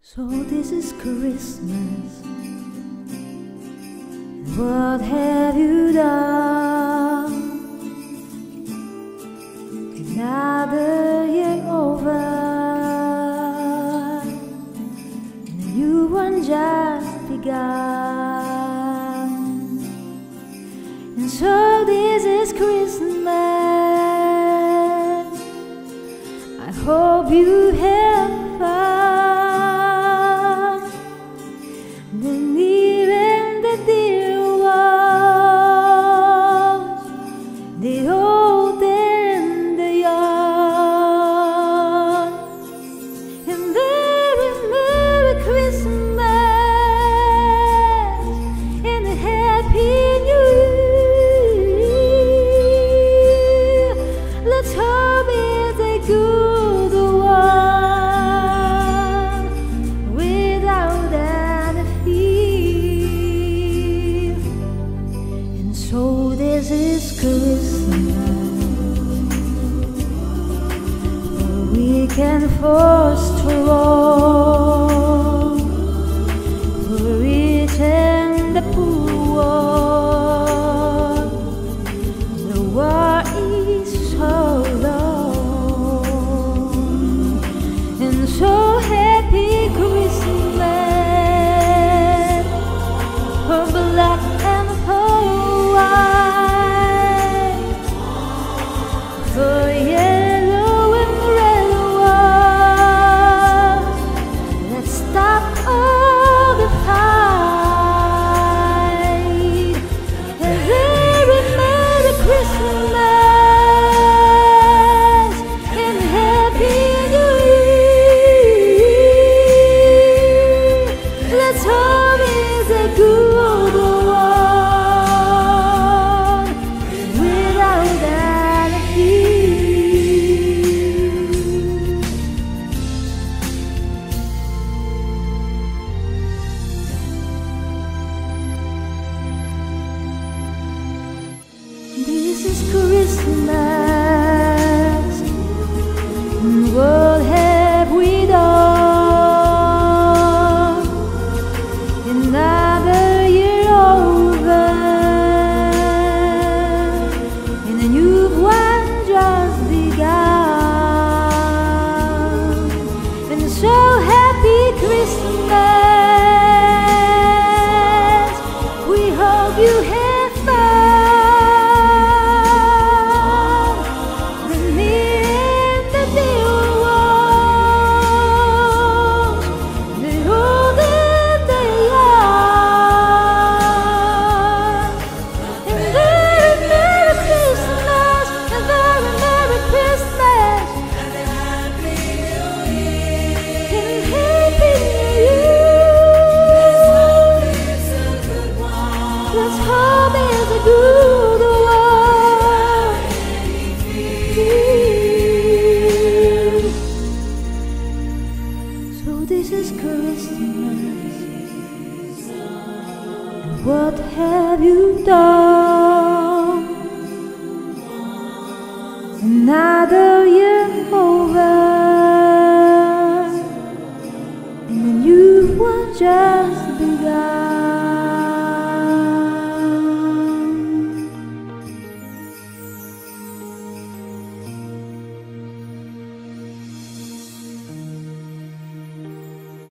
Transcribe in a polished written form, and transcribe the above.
So this is Christmas. What have you done? Another year over, and a new one just begun. And so this is Christmas. I hope you have fun. Then even the dear ones, the old and the young. And very Merry Christmas and a Happy New Year. Let's hope it's a good one without any fear. And so this is Christmas, where we can foster all, for the rich and the poor. The war is so long, and so happy Christmas for black and for white, for yellow and red ones. Let's stop all the fight. And very Merry Christmas and Happy New Year. Let's hope it's a good one without any fear. This is Christmas, and what have we done? Another year over, and a new one just begun. And so happy Christmas, we hope you have fun. The near and the dear ones, the old and the young. And very Merry Christmas, and very Merry Christmas, and Happy New Year. Let's hope it's a good one. So this is Christmas, and what have you done? Another year over, and a new one just begun.